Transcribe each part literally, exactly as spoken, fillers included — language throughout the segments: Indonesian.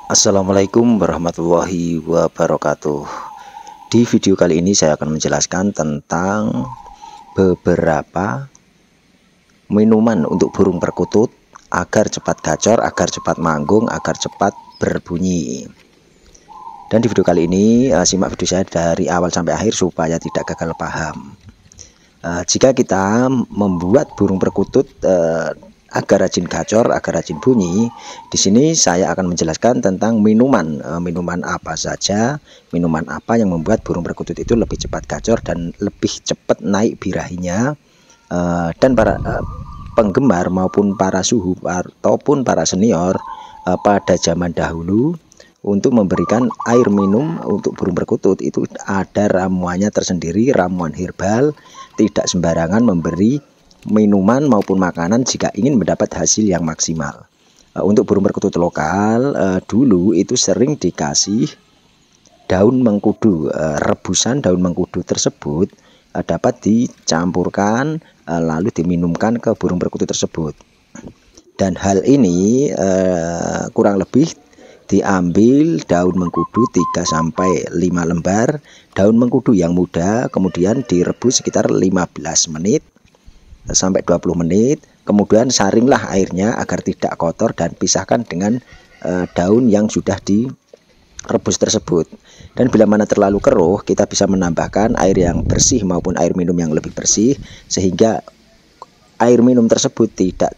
Assalamualaikum warahmatullahi wabarakatuh. Di video kali ini saya akan menjelaskan tentang beberapa minuman untuk burung perkutut agar cepat gacor, agar cepat manggung, agar cepat berbunyi. Dan di video kali ini uh, simak video saya dari awal sampai akhir supaya tidak gagal paham. Uh, jika kita membuat burung perkutut uh, agar rajin gacor, agar rajin bunyi, di sini saya akan menjelaskan tentang minuman, e, minuman apa saja, minuman apa yang membuat burung perkutut itu lebih cepat gacor dan lebih cepat naik birahinya, e, dan para e, penggemar maupun para suhu ataupun para senior e, pada zaman dahulu untuk memberikan air minum untuk burung perkutut itu ada ramuannya tersendiri, ramuan herbal, tidak sembarangan memberi minuman maupun makanan jika ingin mendapat hasil yang maksimal. Uh, untuk burung perkutut lokal uh, dulu itu sering dikasih daun mengkudu, uh, rebusan daun mengkudu tersebut uh, dapat dicampurkan uh, lalu diminumkan ke burung perkutut tersebut. Dan hal ini uh, kurang lebih diambil daun mengkudu tiga sampai lima lembar daun mengkudu yang muda, kemudian direbus sekitar lima belas menit sampai dua puluh menit, kemudian saringlah airnya agar tidak kotor dan pisahkan dengan uh, daun yang sudah direbus tersebut. Dan bila mana terlalu keruh, kita bisa menambahkan air yang bersih maupun air minum yang lebih bersih sehingga air minum tersebut tidak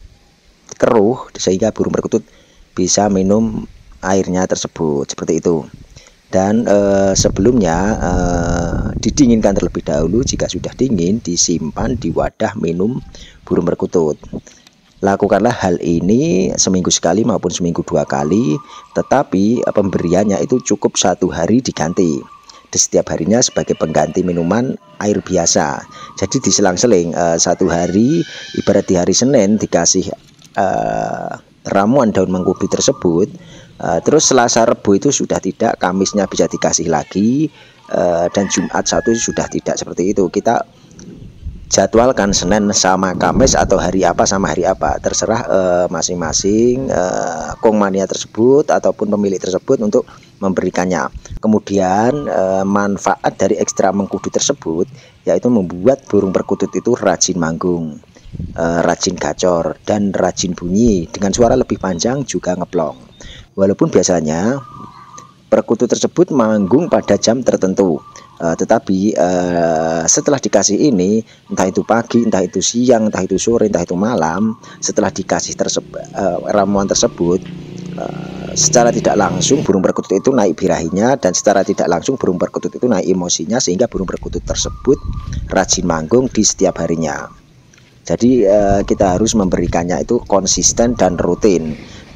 keruh sehingga burung perkutut bisa minum airnya tersebut, seperti itu. Dan e, sebelumnya e, didinginkan terlebih dahulu. Jika sudah dingin, disimpan di wadah minum burung perkutut. Lakukanlah hal ini seminggu sekali maupun seminggu dua kali, tetapi e, pemberiannya itu cukup satu hari diganti. Di setiap harinya sebagai pengganti minuman air biasa. Jadi diselang-seling, e, satu hari, ibarat di hari Senin dikasih e, ramuan daun mengkudu tersebut. Uh, terus Selasa Rebu itu sudah tidak, Kamisnya bisa dikasih lagi, uh, dan Jumat satu sudah tidak, seperti itu. Kita jadwalkan Senin sama Kamis atau hari apa sama hari apa, terserah masing-masing uh, uh, kongmania tersebut ataupun pemilik tersebut untuk memberikannya. Kemudian uh, manfaat dari ekstra mengkudu tersebut yaitu membuat burung perkutut itu rajin manggung, uh, rajin gacor, dan rajin bunyi dengan suara lebih panjang juga ngeplong. Walaupun biasanya perkutut tersebut manggung pada jam tertentu, uh, tetapi uh, setelah dikasih ini, entah itu pagi, entah itu siang, entah itu sore, entah itu malam, setelah dikasih tersebut, uh, ramuan tersebut, uh, secara tidak langsung burung perkutut itu naik birahinya, dan secara tidak langsung burung perkutut itu naik emosinya, sehingga burung perkutut tersebut rajin manggung di setiap harinya. Jadi uh, kita harus memberikannya itu konsisten dan rutin.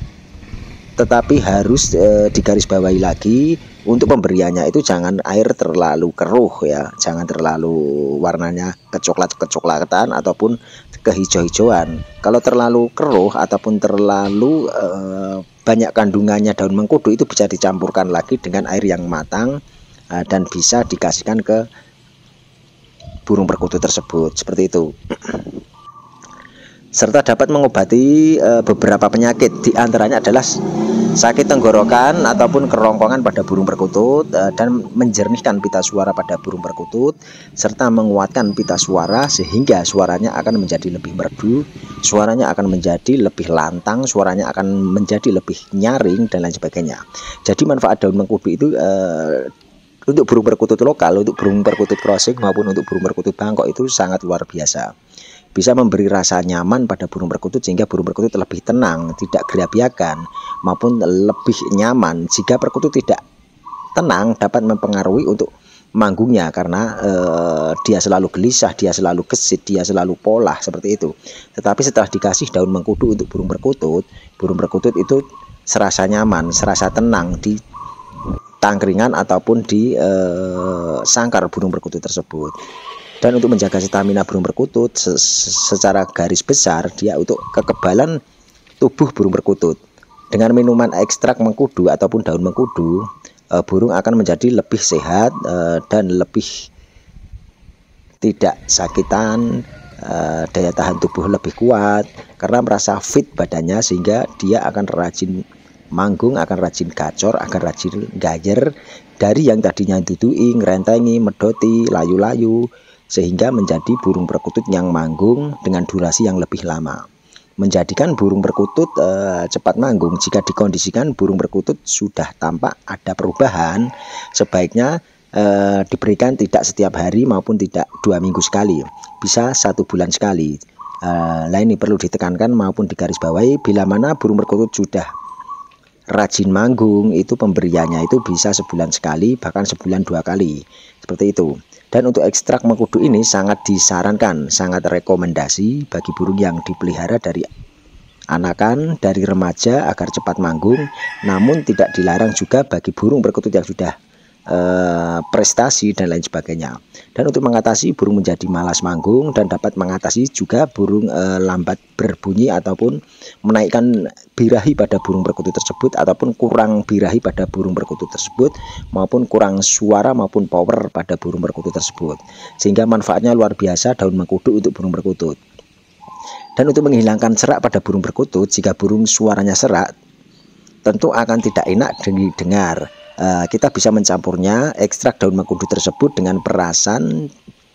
Tetapi harus e, digarisbawahi lagi untuk pemberiannya itu jangan air terlalu keruh ya, jangan terlalu warnanya kecoklat-kecoklatan ataupun kehijau-hijauan. Kalau terlalu keruh ataupun terlalu e, banyak kandungannya daun mengkudu itu bisa dicampurkan lagi dengan air yang matang e, dan bisa dikasihkan ke burung perkutut tersebut, seperti itu. Serta dapat mengobati e, beberapa penyakit, diantaranya adalah sakit tenggorokan ataupun kerongkongan pada burung perkutut, e, dan menjernihkan pita suara pada burung perkutut, serta menguatkan pita suara sehingga suaranya akan menjadi lebih merdu, suaranya akan menjadi lebih lantang, suaranya akan menjadi lebih nyaring, dan lain sebagainya. Jadi manfaat daun mengkudu itu e, untuk burung perkutut lokal, untuk burung perkutut crossing maupun untuk burung perkutut Bangkok itu sangat luar biasa. Bisa memberi rasa nyaman pada burung perkutut sehingga burung perkutut lebih tenang, tidak gerabiakan, maupun lebih nyaman. Jika perkutut tidak tenang dapat mempengaruhi untuk manggungnya karena eh, dia selalu gelisah, dia selalu gesit, dia selalu polah, seperti itu. Tetapi setelah dikasih daun mengkudu untuk burung perkutut, burung perkutut itu serasa nyaman, serasa tenang di tangkringan ataupun di eh, sangkar burung perkutut tersebut. Dan untuk menjaga stamina burung perkutut secara garis besar, dia untuk kekebalan tubuh burung perkutut. Dengan minuman ekstrak mengkudu ataupun daun mengkudu, e, burung akan menjadi lebih sehat e, dan lebih tidak sakitan, e, daya tahan tubuh lebih kuat karena merasa fit badannya, sehingga dia akan rajin manggung, akan rajin gacor, akan rajin gayer, dari yang tadinya dudui, ngerentengi, medoti, layu-layu, sehingga menjadi burung perkutut yang manggung dengan durasi yang lebih lama. Menjadikan burung perkutut eh, cepat manggung. Jika dikondisikan burung perkutut sudah tampak ada perubahan, sebaiknya eh, diberikan tidak setiap hari maupun tidak dua minggu sekali, bisa satu bulan sekali. Uh, nah ini perlu ditekankan maupun digarisbawahi, bila mana burung perkutut sudah rajin manggung, itu pemberiannya itu bisa sebulan sekali, bahkan sebulan dua kali, seperti itu. Dan untuk ekstrak mengkudu ini sangat disarankan, sangat rekomendasi bagi burung yang dipelihara dari anakan, dari remaja agar cepat manggung. Namun tidak dilarang juga bagi burung perkutut yang sudah Uh, prestasi dan lain sebagainya. Dan untuk mengatasi burung menjadi malas manggung dan dapat mengatasi juga burung uh, lambat berbunyi ataupun menaikkan birahi pada burung perkutut tersebut, ataupun kurang birahi pada burung perkutut tersebut, maupun kurang suara maupun power pada burung perkutut tersebut, sehingga manfaatnya luar biasa daun mengkudu untuk burung perkutut. Dan untuk menghilangkan serak pada burung perkutut, jika burung suaranya serak, tentu akan tidak enak didengar. Uh, kita bisa mencampurnya ekstrak daun mengkudu tersebut dengan perasan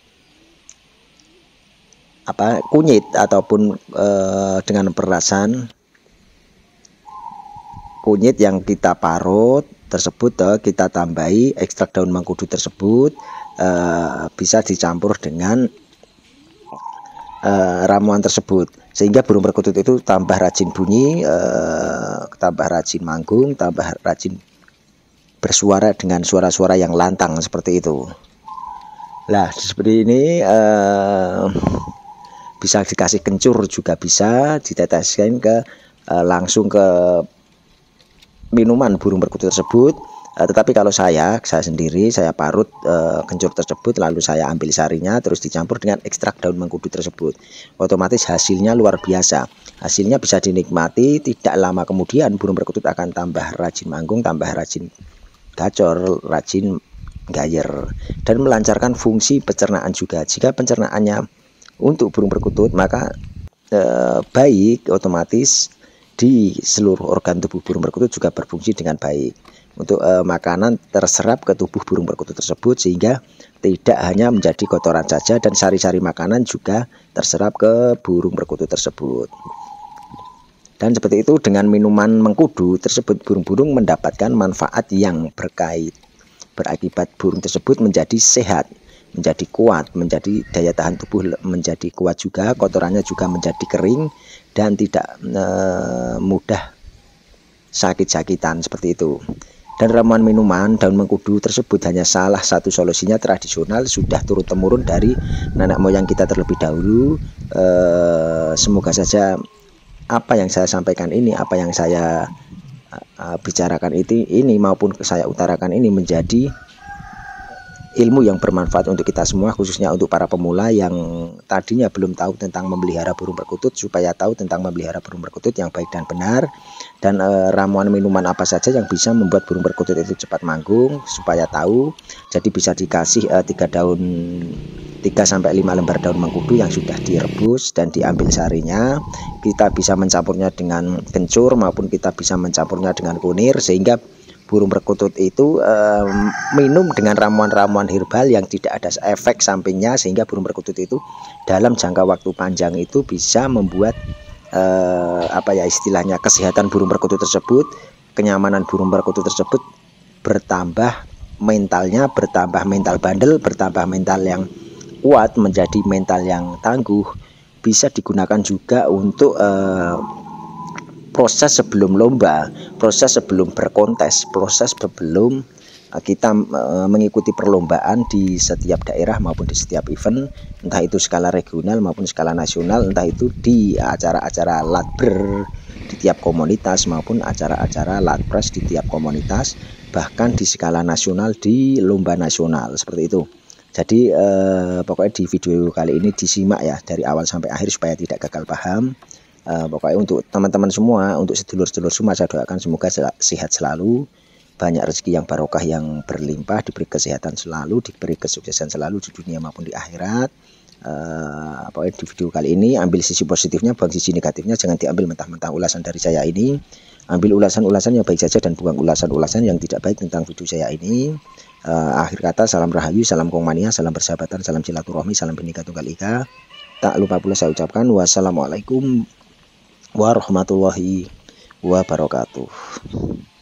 apa kunyit, ataupun uh, dengan perasan kunyit yang kita parut tersebut, uh, kita tambahi ekstrak daun mengkudu tersebut, uh, bisa dicampur dengan uh, ramuan tersebut, sehingga burung perkutut itu tambah rajin bunyi, uh, tambah rajin manggung, tambah rajin bersuara dengan suara-suara yang lantang seperti itu. Nah seperti ini eh, bisa dikasih kencur juga bisa, diteteskan ke eh, langsung ke minuman burung perkutut tersebut. Eh, tetapi kalau saya, saya sendiri saya parut eh, kencur tersebut, lalu saya ambil sarinya terus dicampur dengan ekstrak daun mengkudu tersebut. Otomatis hasilnya luar biasa. Hasilnya bisa dinikmati, tidak lama kemudian burung perkutut akan tambah rajin manggung, tambah rajin gacor, rajin gayer, dan melancarkan fungsi pencernaan juga. Jika pencernaannya untuk burung perkutut, maka eh, baik, otomatis di seluruh organ tubuh burung perkutut juga berfungsi dengan baik. Untuk eh, makanan terserap ke tubuh burung perkutut tersebut, sehingga tidak hanya menjadi kotoran saja, dan sari-sari makanan juga terserap ke burung perkutut tersebut. Dan seperti itu, dengan minuman mengkudu tersebut burung-burung mendapatkan manfaat yang berkait, berakibat burung tersebut menjadi sehat, menjadi kuat, menjadi daya tahan tubuh menjadi kuat juga, kotorannya juga menjadi kering dan tidak e, mudah sakit-sakitan seperti itu. Dan ramuan minuman daun mengkudu tersebut hanya salah satu solusinya tradisional, sudah turun-temurun dari nenek moyang kita terlebih dahulu. E, semoga saja apa yang saya sampaikan ini, apa yang saya uh, bicarakan itu ini maupun saya utarakan ini menjadi ilmu yang bermanfaat untuk kita semua, khususnya untuk para pemula yang tadinya belum tahu tentang memelihara burung perkutut, supaya tahu tentang memelihara burung perkutut yang baik dan benar, dan uh, ramuan minuman apa saja yang bisa membuat burung perkutut itu cepat manggung, supaya tahu. Jadi bisa dikasih uh, tiga daun tiga sampai lima lembar daun mengkudu yang sudah direbus dan diambil sarinya. Kita bisa mencampurnya dengan kencur maupun kita bisa mencampurnya dengan kunir, sehingga burung perkutut itu um, minum dengan ramuan-ramuan herbal yang tidak ada efek sampingnya, sehingga burung perkutut itu dalam jangka waktu panjang itu bisa membuat uh, apa ya istilahnya kesehatan burung perkutut tersebut, kenyamanan burung perkutut tersebut bertambah, mentalnya bertambah, mental bandel bertambah, mental yang kuat menjadi mental yang tangguh. Bisa digunakan juga untuk uh, proses sebelum lomba, proses sebelum berkontes, proses sebelum uh, kita uh, mengikuti perlombaan di setiap daerah maupun di setiap event, entah itu skala regional maupun skala nasional, entah itu di acara-acara latber di tiap komunitas maupun acara-acara latpres di tiap komunitas, bahkan di skala nasional di lomba nasional seperti itu. Jadi eh, pokoknya di video kali ini disimak ya dari awal sampai akhir supaya tidak gagal paham. Eh, pokoknya untuk teman-teman semua, untuk sedulur-sedulur semua, saya doakan semoga sehat selalu, banyak rezeki yang barokah yang berlimpah, diberi kesehatan selalu, diberi kesuksesan selalu di dunia maupun di akhirat. Uh, pokoknya di video kali ini ambil sisi positifnya, buang sisi negatifnya, jangan diambil mentah-mentah ulasan dari saya ini. Ambil ulasan-ulasan yang baik saja dan buang ulasan-ulasan yang tidak baik tentang video saya ini. Uh, akhir kata, salam rahayu, salam kongmania, salam persahabatan, salam silaturahmi, salam Bhinneka Tunggal Ika. Tak lupa pula saya ucapkan wassalamualaikum warahmatullahi wabarakatuh.